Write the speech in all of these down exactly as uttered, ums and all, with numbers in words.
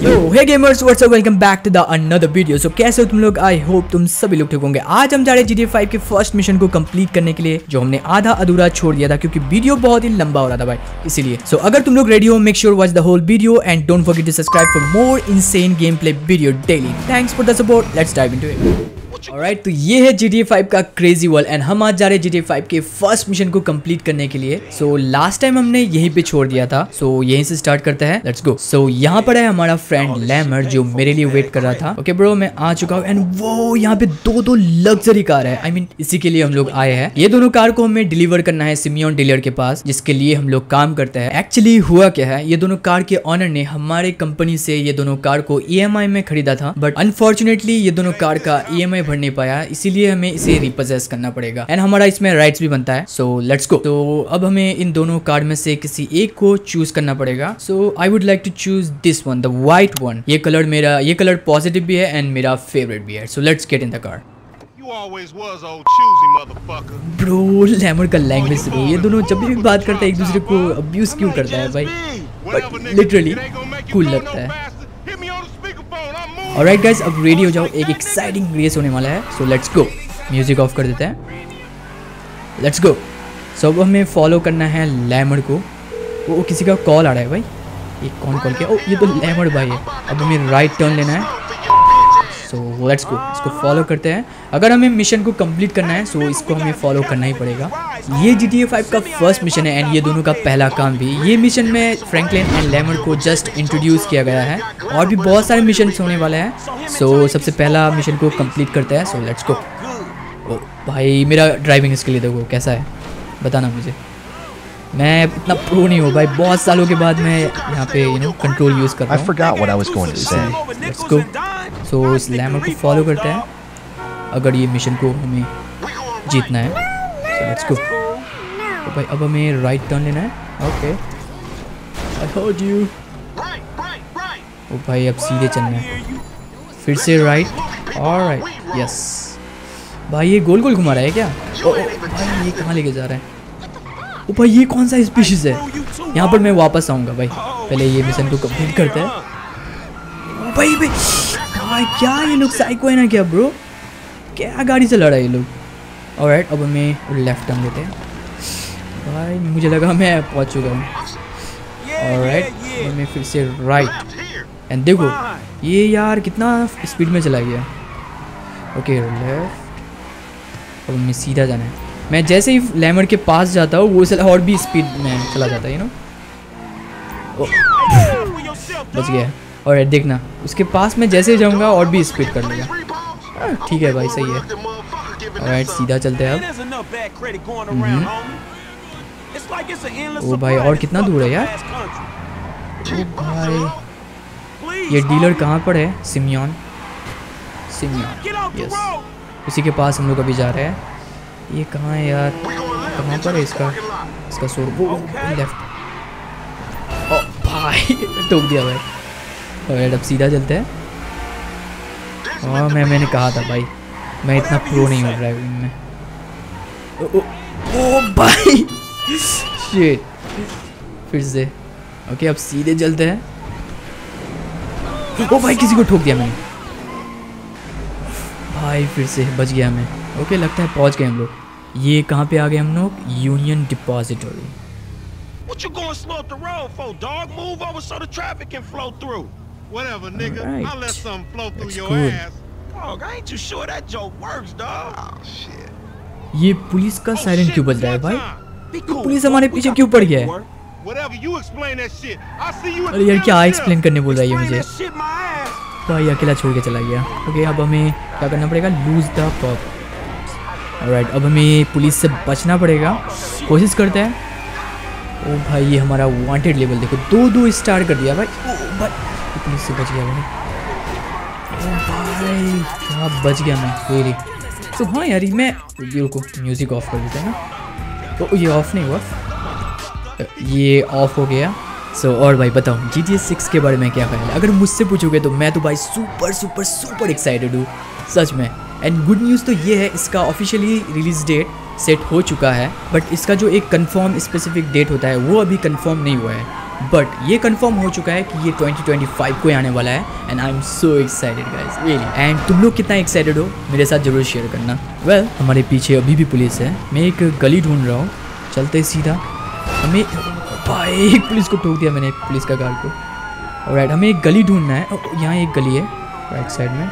तो hey gamers what's up, welcome back to the another video. So कैसे हो तुम लोग? आई होप तुम सभी लोग ठीक होंगे। आज हम जा रहे हैं जी टी ए फाइव के फर्स्ट मिशन को कंप्लीट करने के लिए, जो हमने आधा अधूरा छोड़ दिया था क्योंकि वीडियो बहुत ही लंबा हो रहा था भाई, इसीलिए। सो so, अगर तुम लोग रेडी हो, make sure watch the whole video and don't forget to subscribe for more insane game play video daily. Thanks for the support, let's dive into it. Alright, तो ये है जी टी ए फाइव का crazy world and हम आज जा रहे हैं G T A five के फर्स्ट मिशन को कंप्लीट करने के लिए। सो लास्ट टाइम हमने यहीं पे छोड़ दिया था, सो so, यहीं से स्टार्ट करते हैं, लेट्स गो। सो यहाँ पर है हमारा फ्रेंड लैमर जो मेरे लिए वेट कर रहा था। ओके ब्रो, मैं आ चुका हूँ एंड वो यहाँ पे दो दो लग्जरी कार है। आई I मीन mean, इसी के लिए हम लोग आए हैं। ये दोनों कार को हमें डिलीवर करना है सिमियन डीलर के पास, जिसके लिए हम लोग काम करते हैं। एक्चुअली हुआ क्या है, ये दोनों कार के ऑनर ने हमारे कंपनी से ये दोनों कार को ई एम आई में खरीदा था, बट अनफॉर्चुनेटली ये दोनों कार का ई एम आई भर नहीं पाया, इसीलिए हमें इसे रिपोजेस करना पड़ेगा एंड हमारा इसमें राइट्स भी बनता है। So let's go. तो अब हमें इन दोनों कार में से किसी एक को चूज करना पड़ेगा। So I would like to choose this one, the white one. ये कलर मेरा ये कलर पॉजिटिव भी है एंड मेरा फेवरेट भी है। So let's get in the car. Bro, Lamar का लैंग्वेज ब्रो, ये दोनों जब भी बात करते हैं एक दूसरे को अब्यूज क्यों करता है भाई, बट लिटरली कूल लगता है। ऑलराइट गाइस, अब रेडी हो जाओ, एक एक्साइटिंग रेस होने वाला है। So let's go. Music off कर देते हैं, लेट्स गो। सो अब हमें फॉलो करना है लैमर को। वो किसी का कॉल आ रहा है भाई, ये कौन कॉल किया? ओ, ये तो लैमर भाई है। अब हमें राइट टर्न लेना है। सो लेट्स गो, इसको फॉलो करते हैं। अगर हमें मिशन को कंप्लीट करना है सो इसको हमें फॉलो करना ही पड़ेगा। ये जी टी ए फाइव का फर्स्ट मिशन है एंड ये दोनों का पहला काम भी। ये मिशन में फ्रैंकलिन एंड लैमर को जस्ट इंट्रोड्यूस किया गया है, और भी बहुत सारे मिशन होने वाले हैं। सो so, सबसे पहला मिशन को कंप्लीट करते हैं। सो लेट्स गो। ओ भाई, मेरा ड्राइविंग स्किल देखो कैसा है, बताना मुझे। मैं इतना प्रो नहीं हूँ भाई, बहुत सालों के बाद मैं यहाँ पे यू नो कंट्रोल यूज़ कर रहा हूँ। Let's go. सो इस लैमर को फॉलो करते हैं अगर ये मिशन को हमें जीतना है। So let's go. तो भाई अब हमें राइट टर्न लेना है। Okay, I heard you. ओ भाई, अब सीधे चलना है, फिर से राइट। Alright, yes. भाई ये गोल गोल घुमा रहा है क्या? ओ, ओ भाई, ये कहाँ लेके जा रहा है? ओ भाई, ये कौन सा स्पीशीज है? यहाँ पर मैं वापस आऊँगा भाई, पहले ये मिशन को कंप्लीट करते हैं। भाई भाई भाई, क्या ये लोग साइको है ना क्या ब्रो? क्या गाड़ी चला रहा है ये लोग? ऑलराइट, अब हमें लेफ्ट टर्न लेते हैं। भाई मुझे लगा मैं पहुंच चुका हूँ। ऑलराइट, हमें फिर से राइट एंड देखो ये यार कितना स्पीड में चला गया। ओके लेफ्ट, अब हमें सीधा जाना है। मैं जैसे ही लैमर के पास जाता हूँ वो और भी स्पीड में चला जाता है, यू नो। बच गया। और देखना, उसके पास मैं जैसे जाऊंगा और भी स्पीड कर लेगा। ठीक है भाई, सही है। ऑलराइट, सीधा चलते हैं अब। ओ भाई, और कितना दूर है यार? ओ भाई, ये डीलर कहाँ पर है? सिमियन सिमियन यस, उसी के पास हम लोग अभी जा रहे हैं। ये कहाँ है यार? कहाँ पर है इसका इसका शोर? वो लेफ्ट। ओ भाई, ठोक दिया भाई। और अब सीधा चलते हैं। हाँ, मैं मैंने कहा था भाई, मैं इतना प्रो नहीं हूँ ड्राइविंग में। ओ, ओ, ओ भाई शिट, फिर से। ओके, अब सीधे चलते हैं। ओ भाई, किसी को ठोक दिया मैंने भाई, फिर से बच गया मैं। ओके, लगता है पहुंच गए हम लोग। ये कहाँ पे आ गए हम लोग? Union depository. What you going slow up the road for, dog? Move over so the traffic can flow through. Whatever, nigga. Right. I'll let something flow through That's your good. ass. Dog, I ain't too sure that joke works, dog. Oh shit. ये police का siren क्यों बज रहा है भाई? cool. Police हमारे पीछे क्यों पड़ गया है? Whatever, you explain that shit. I see you. अरे यार, क्या एक्सप्लेन करने बोल रहा है ये मुझे? भाई अकेला छोड़ के चला गया। ओके, अब हमें क्या करना पड़ेगा? Lose the pub. ऑलराइट, अब हमें पुलिस से बचना पड़ेगा, कोशिश करते हैं। ओ भाई, ये हमारा वांटेड लेवल देखो, दो दो स्टार कर दिया भाई। ओ भाई, पुलिस से बच गया भाई। ओ भाई, क्या बच गया मैं रियली। तो हाँ यार, मैं वीडियो को म्यूज़िक ऑफ कर देता है ना। तो ये ऑफ नहीं हुआ, ये ऑफ हो गया। सो so, और भाई बताओ, जी टी ए सिक्स के बारे में क्या ख्याल है? अगर मुझसे पूछोगे तो मैं तो भाई सुपर सुपर सुपर एक्साइटेड हूँ सच में। एंड गुड न्यूज़ तो ये है, इसका ऑफिशियली रिलीज डेट सेट हो चुका है, बट इसका जो एक कंफर्म स्पेसिफिक डेट होता है वो अभी कंफर्म नहीं हुआ है। बट ये कंफर्म हो चुका है कि ये ट्वेंटी ट्वेंटी फाइव को आने वाला है and I am so excited guys really. And तुम लोग कितना एक्साइटेड हो मेरे साथ जरूर शेयर करना। वेल well, हमारे पीछे अभी भी पुलिस है। मैं एक गली ढूंढ रहा हूँ, चलते सीधा। हमें भाई एक पुलिस को ठोक दिया मैंने, एक पुलिस का गार्ड को। ऑलराइट हमें एक गली ढूंढना है। यहाँ एक गली है राइट साइड में।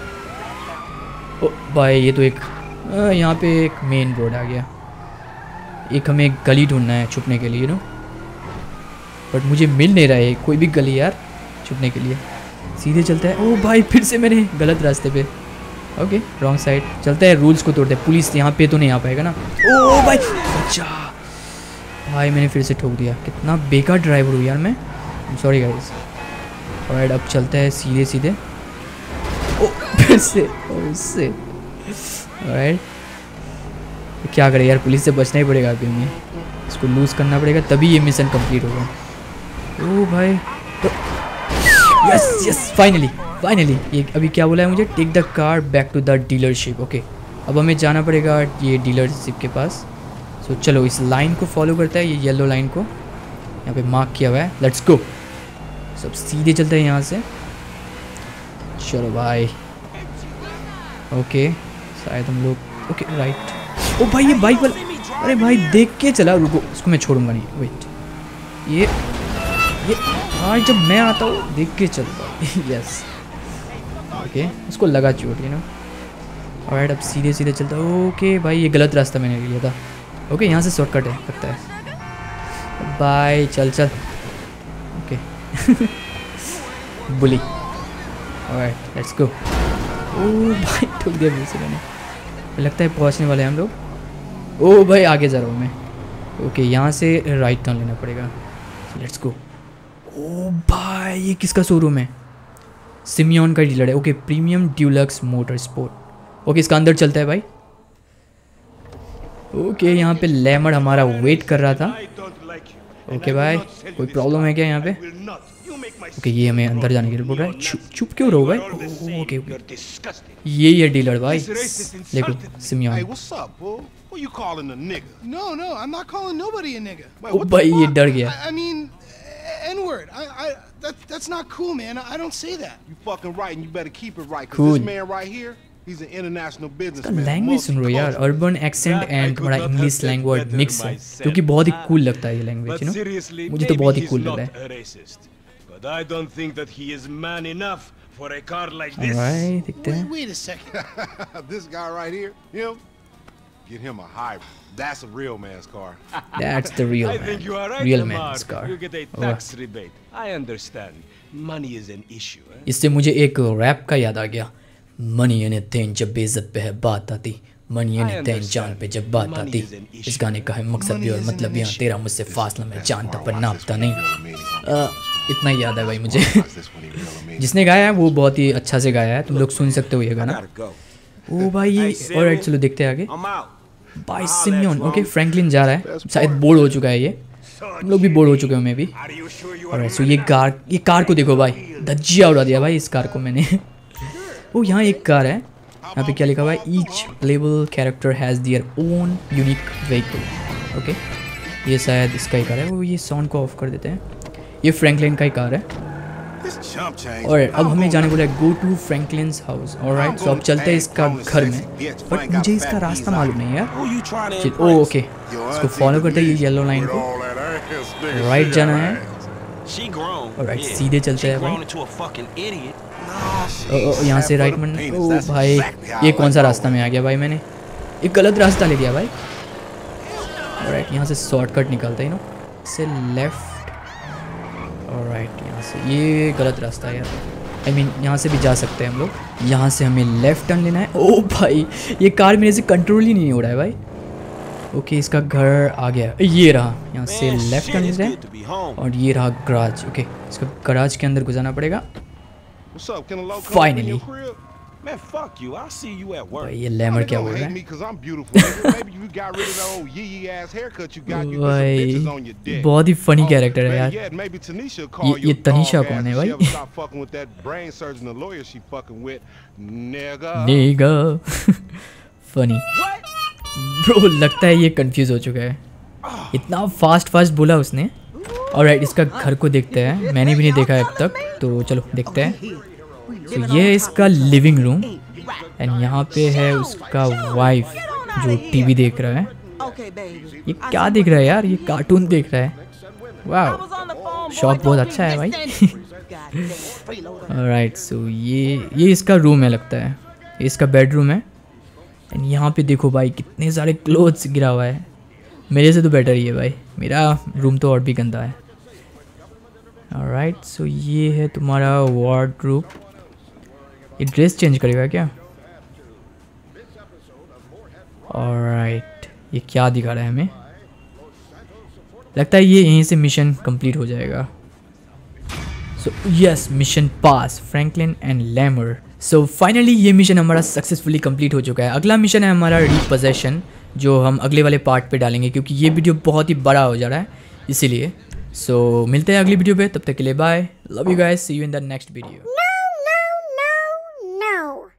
ओ भाई ये तो एक यहाँ पे एक मेन रोड आ गया। एक हमें एक गली ढूंढना है छुपने के लिए नो, बट मुझे मिल नहीं रहा है कोई भी गली यार छुपने के लिए। सीधे चलता है। ओ भाई फिर से मैंने गलत रास्ते पे, ओके रॉन्ग साइड। चलता है, रूल्स को तोड़ते हैं। पुलिस यहाँ पे तो नहीं आ पाएगा ना। ओ भाई अच्छा भाई मैंने फिर से ठोक दिया। कितना बेकार ड्राइवर हूँ यार मैं, सॉरी गाइस। ऑलराइट अब चलता है सीधे सीधे। ओ फिर से ओ से ऑलराइट क्या करे यार, पुलिस से बचना ही पड़ेगा अभी हमें। इसको लूज़ करना पड़ेगा तभी ये मिशन कंप्लीट होगा। ओ भाई तो यस यस फाइनली फाइनली। ये अभी क्या बोला है मुझे, take the car back to the dealership. Okay अब हमें जाना पड़ेगा ये डीलरशिप के पास। सो so, चलो इस लाइन को फॉलो करता है, ये येलो लाइन को यहाँ पे मार्क किया हुआ है। Let's go. सब सीधे चलते हैं यहाँ से। चलो भाई ओके शायद हम लोग ओके राइट। ओ भाई ये बाइक वाला, अरे भाई देख के चला, रुको इसको मैं छोड़ूंगा नहीं। वेट ये ये हाँ जब मैं आता हूँ देख के चलता। यस ओके उसको लगा चोट यू नो। ऑलराइट अब सीधे सीधे चलता। ओके भाई ये गलत रास्ता मैंने लिया था। ओके यहाँ से शॉर्टकट है लगता है। बाय चल चल ओके बुली। Alright let's go. ओ भाई ठोक दिया मुझसे मैंने, लगता है पहुँचने वाले हैं हम लोग। ओ भाई आगे जा रहा हूँ मैं। ओके यहाँ से राइट टर्न लेना पड़ेगा। Let's go. ओ भाई ये किसका शोरूम है, सिमियन का डीलर है। Okay premium deluxe motor sport. Okay इसका अंदर चलता है भाई। ओके यहाँ पे लेमर हमारा वेट कर रहा था। ओके भाई कोई प्रॉब्लम है क्या यहाँ पे? ओके ये हमें अंदर जाने के लिए बोल रहा है। चुप चुप क्यों रहो भाई? ओके ओके ये ये डीलर भाई देखो सिमियन। ओ भाई ये डर गया। N-word. I, I, that, that's not cool, man. I don't say that. You fucking right, and you better keep it right. Cause cool. This man right here, he's an international businessman. Language सुन रहे हो यार, urban accent and थोड़ा English slang word mix है, जो कि बहुत ही cool लगता है ये लैंग्वेज, यू नो मुझे तो बहुत ही कूल लग रहा है। But I don't think that he is man enough for a car like this. Alright, देखते हैं। Wait, wait a second. This guy right here, him, get him a hybrid. That's a real man's car. That's the real man. I think you are right, real Lamar. man's car. You get a tax oh. rebate. I understand. Money is an issue. Eh? इससे मुझे एक rap का याद आ गया। Money एने तेन जब बेइज्जत पे है बात आती, मनी एने तेन जान पे जब बात आती। इस गाने का है मकसद भी और मतलब यहाँ तेरा मुझसे फासला मैं जानता पर नापता नहीं। आ, इतना ही याद है भाई मुझे। जिसने गाया है वो बहुत ही अच्छा से गाया है, तुम लोग सुन सकते हो ये गाना। ओ भाई ऑलराइट चलो देखते हैं आगे। Bye simian. ओके फ्रैंकलिन जा रहा है, शायद बोर्ड हो चुका है ये, हम लोग भी बोर्ड हो चुके हैं मैं भी। ऑलराइट सो ये कार ये कार को देखो भाई, धज्जिया उड़ा दिया भाई इस कार को मैंने। ओ यहाँ एक कार है, यहाँ पे क्या लिखा हुआ है, each playable character has their own unique vehicle. Okay ये शायद इसका ही कार है। वो ये साउंड को ऑफ कर देते हैं, ये फ्रैंकलिन का ही कार है। और अब हमें जाने बोला go to Franklin's house. Alright so अब चलते हैं इसका घर में, बट मुझे इसका रास्ता मालूम नहीं यार। ओ ओके इसको फॉलो करते हैं ये येलो लाइन को, राइट जाना है। ऑलराइट सीधे चलते हैं भाई। यहाँ से राइट मन। ओ भाई ये कौन सा रास्ता में आ गया भाई, मैंने एक गलत रास्ता ले लिया भाई। ऑलराइट यहाँ से शॉर्टकट निकलता है नो, से लेफ्ट। ऑलराइट यहाँ से ये गलत रास्ता है यार, आई I मीन mean, यहाँ से भी जा सकते हैं हम लोग। यहाँ से हमें लेफ्ट टर्न लेना है। ओ भाई ये कार मेरे से कंट्रोल ही नहीं हो रहा है भाई। ओके इसका घर आ गया, ये रहा। यहाँ से लेफ्ट टर्न लेते हैं और ये रहा गराज। ओके इसका गराज के अंदर गुजारना पड़ेगा फाइनली। भाई ये लेमर क्या बोल रहा है भाई, बहुत ही फनी कैरेक्टर है यार। ये ये तनीषा कौन है भाई? नेगा फनी ब्रो, लगता है ये कंफ्यूज हो चुका है, इतना फास्ट फास्ट बोला उसने। ऑलराइट, इसका घर को देखते हैं, मैंने भी नहीं देखा है अब तक, तो चलो देखते हैं। तो so, ये है इसका लिविंग रूम एंड यहाँ पे है उसका वाइफ जो टीवी देख रहा है। ये क्या देख रहा है यार, ये कार्टून देख रहा है। वाह, शौक बहुत अच्छा है भाई। ऑलराइट, सो ये ये इसका रूम है लगता है, ये इसका बेडरूम है। एंड यहाँ पे देखो भाई कितने सारे क्लोथ्स गिरा हुआ है, मेरे से तो बेटर ही है भाई, मेरा रूम तो और भी गंदा है। ऑलराइट, सो ये है तुम्हारा वार्डरोब। ये ड्रेस चेंज करेगा क्या? ऑलराइट, ये क्या दिखा रहा है हमें? लगता है ये यहीं से मिशन कंप्लीट हो जाएगा। So yes, mission pass, Franklin and Lamar. So finally ये मिशन हमारा सक्सेसफुली कंप्लीट हो चुका है। अगला मिशन है हमारा रिपोजेशन, जो हम अगले वाले पार्ट पे डालेंगे क्योंकि ये वीडियो बहुत ही बड़ा हो जा रहा है इसीलिए। सो so, मिलते हैं अगली वीडियो पे, तब तक के लिए bye, love you guys, see you in the next video.